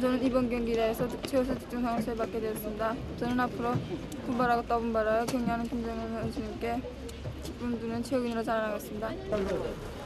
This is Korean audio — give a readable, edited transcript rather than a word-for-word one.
저는 이번 경기대회에서 최우수 득점 상을 받게 되었습니다. 저는 앞으로 분발하고 더분발하여 격려하는 김정은 선수님께 기쁨 두는 체육인으로 자라나겠습니다.